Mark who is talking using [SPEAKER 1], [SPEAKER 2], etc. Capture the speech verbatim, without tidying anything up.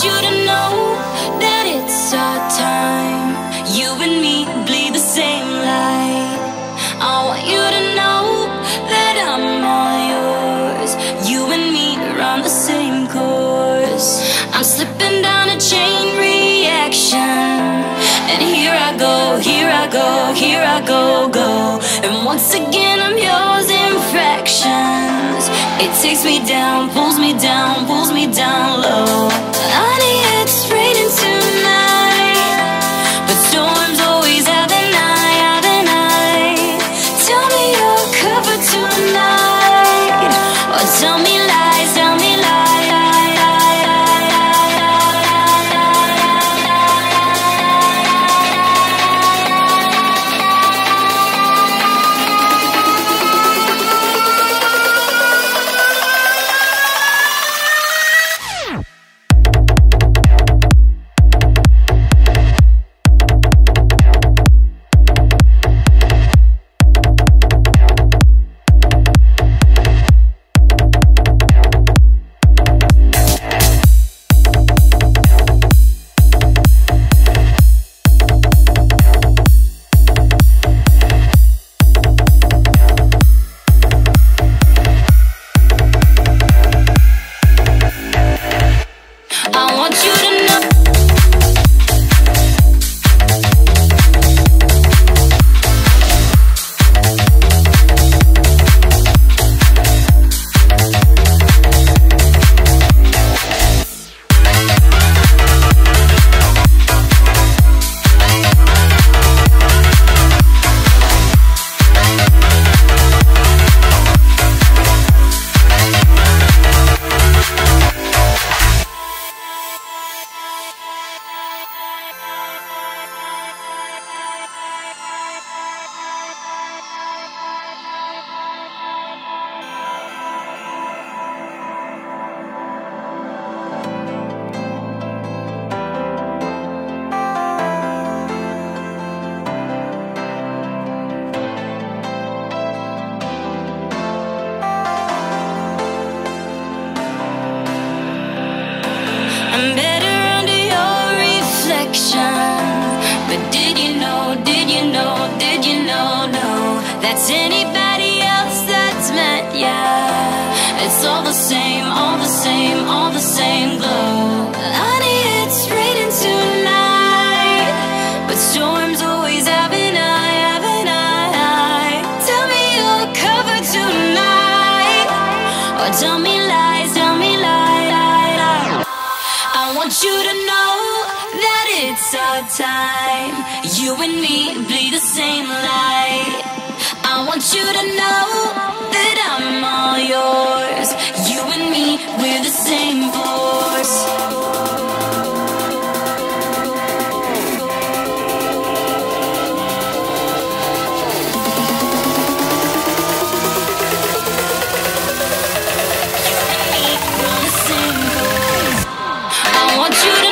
[SPEAKER 1] you to know that it's our time. You and me bleed the same light. I want you to know that I'm all yours. You and me run the same course. I'm slipping down a chain reaction, and here I go, here I go, here I go, go. And once again I'm yours in fractions. It takes me down, pulls me down, pulls me down low. Honey, it's raining tonight, but storms always have an eye, have an eye. Tell me you're covered tonight, or tell me lies, tell me lies. I'm better under your reflection. But did you know, did you know, did you know, no, that's anybody else that's meant, yeah. It's all the same, all the same, all the same glow. Honey, it's raining tonight, but storms always have an eye, have an eye. Tell me you're covered tonight, or tell me lies, tell me lies. I want you to know that it's our time. You and me bleed the same light. I want you to know that I'm all yours. You and me, we're the same force. You and me, we're the same force. I want you to